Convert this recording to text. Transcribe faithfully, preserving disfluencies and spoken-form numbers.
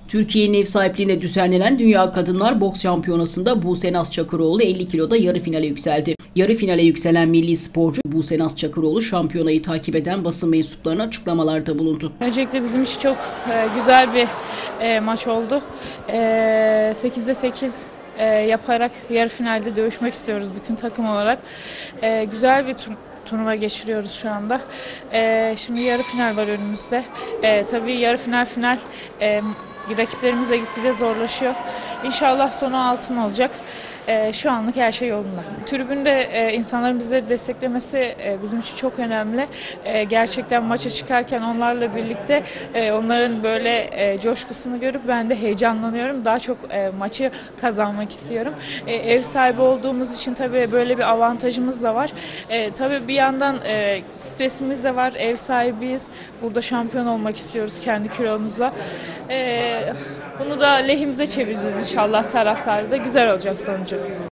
Türkiye'nin ev sahipliğinde düzenlenen Dünya Kadınlar Boks Şampiyonası'nda Buse Naz Çakıroğlu elli kiloda yarı finale yükseldi. Yarı finale yükselen milli sporcu Buse Naz Çakıroğlu şampiyonayı takip eden basın mensuplarına açıklamalarda bulundu. Öncelikle bizim için çok e, güzel bir e, maç oldu. E, sekizde sekiz e, yaparak yarı finalde dövüşmek istiyoruz bütün takım olarak. E, güzel bir tur turnuva geçiriyoruz şu anda. E, şimdi yarı final var önümüzde. E, tabii yarı final final e, rakiplerimiz de gitgide zorlaşıyor. İnşallah sonu altın olacak. Ee, şu anlık her şey yolunda. Tribünde e, insanların bizleri desteklemesi e, bizim için çok önemli. E, gerçekten maça çıkarken onlarla birlikte e, onların böyle e, coşkusunu görüp ben de heyecanlanıyorum. Daha çok e, maçı kazanmak istiyorum. E, ev sahibi olduğumuz için tabii böyle bir avantajımız da var. E, tabii bir yandan e, stresimiz de var. Ev sahibiyiz. Burada şampiyon olmak istiyoruz kendi kilomuzla. E, bunu da lehimize çevireceğiz inşallah taraftarı da. Güzel olacak sonucu.